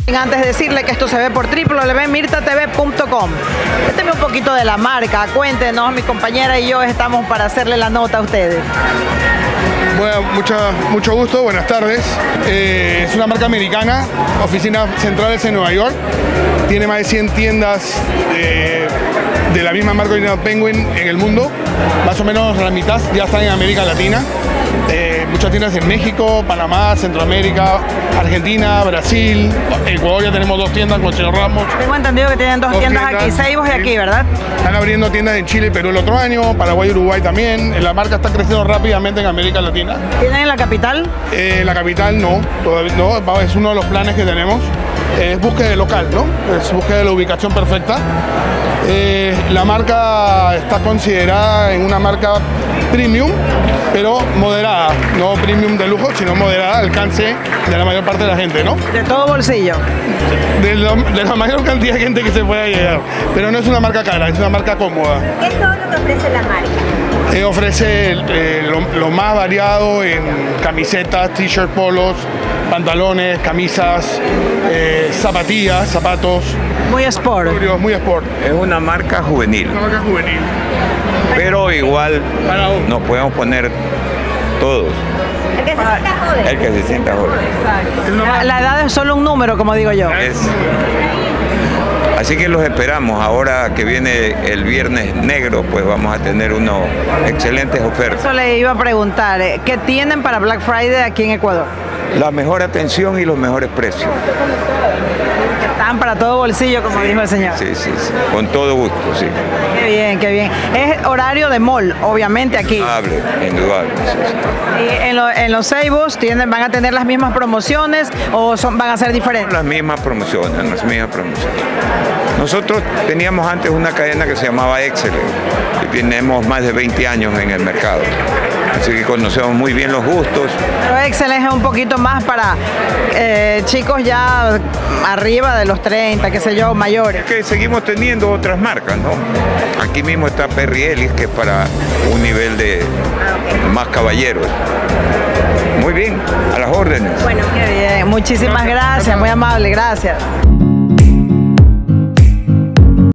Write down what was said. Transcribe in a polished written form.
Antes de decirle que esto se ve por www.mirtatv.com. Cuénteme un poquito de la marca, cuéntenos, mi compañera y yo estamos para hacerle la nota a ustedes. Bueno, mucho gusto, buenas tardes. Es una marca americana, oficinas centrales en Nueva York. Tiene más de 100 tiendas de la misma marca original Penguin en el mundo. Más o menos la mitad ya están en América Latina. Muchas tiendas en México, Panamá, Centroamérica, Argentina, Brasil, Ecuador. Ya tenemos 2 tiendas con el señor Ramos. Tengo entendido que tienen dos tiendas aquí, Seibos y aquí, ¿verdad? Están abriendo tiendas en Chile y Perú el otro año, Paraguay y Uruguay también. La marca está creciendo rápidamente en América Latina. ¿Tienen en la capital? La capital no, todavía no, es uno de los planes que tenemos. Es búsqueda de local, ¿no? Es búsqueda de la ubicación perfecta. La marca está considerada en una marca premium, pero moderada, no premium de lujo, sino moderada al alcance de la mayor parte de la gente, ¿no? De todo bolsillo. De la mayor cantidad de gente que se pueda llegar, pero no es una marca cara, es una marca cómoda. ¿Qué es todo lo que ofrece la marca? Ofrece lo más variado en camisetas, t-shirts, polos, pantalones, camisas, zapatillas, zapatos. Muy sport. Muy sport. Es una marca juvenil. Una marca juvenil. Pero igual nos podemos poner todos. El que se sienta joven. El que se sienta joven. La edad es solo un número, como digo yo. Así que los esperamos. Ahora que viene el Viernes Negro, pues vamos a tener unas excelentes ofertas. Eso le iba a preguntar. ¿Qué tienen para Black Friday aquí en Ecuador? La mejor atención y los mejores precios. Están para todo bolsillo, como dijo el señor. Sí, con todo gusto, sí. Qué bien, qué bien. Es horario de mall, obviamente, aquí. Indudable. ¿Y en los Seibos van a tener las mismas promociones o van a ser diferentes? Las mismas promociones. Nosotros teníamos antes una cadena que se llamaba Excellent y tenemos más de 20 años en el mercado. Así que conocemos muy bien los gustos. Pero Excellent es un poquito más para chicos ya arriba de los 30, qué sé yo, mayores. Es que seguimos teniendo otras marcas, ¿no? Aquí mismo está Perry Ellis, que es para un nivel de más caballeros. Muy bien, a las órdenes. Bueno, qué bien. Muchísimas gracias, muy amable, gracias.